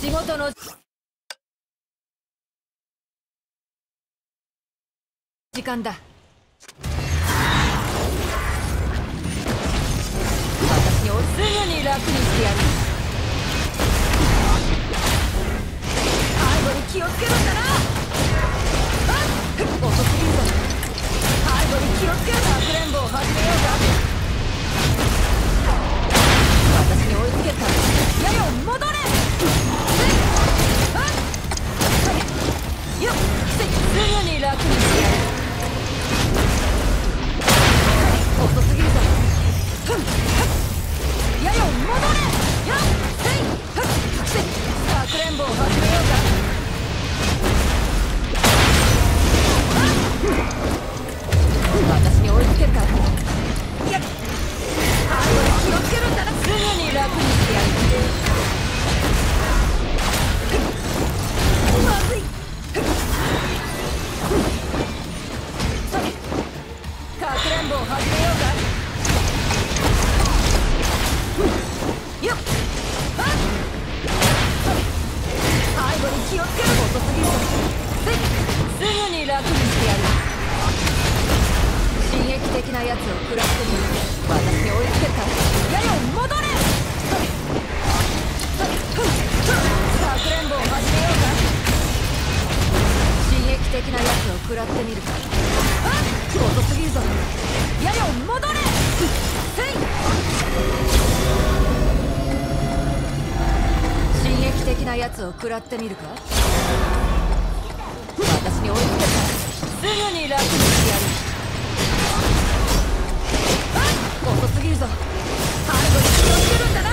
仕事の時間だ。私をすぐに楽にしてやる。背後に気をつけるんだな。遅すぎるぞ。背後に気をつける。かくれんぼを始めようか。私に追いつけた。やよ戻れ。よっ、すぐに楽にしてやる。遅すぎるぞ。やよ戻れ。よっ、かくれんぼを始めようか。私に追いつけるか。いや、背後に気をつけるんだな。すぐに楽にしてやる。まずい。かくれんぼを始めようか。よっ、背後に気をつける。遅すぎる。すぐに楽にしてやる。刺激的なやつを食らってみる。私に追いつけるか。やよ戻れ。かくれんぼを始めようか。刺激的なやつを食らってみるか。遅すぎるぞ。やよ戻れ。刺激的なやつを食らってみるか。私に追いつけるか。すぐに楽にしてやる。遅すぎるぞ。背後に気をつけるんだな。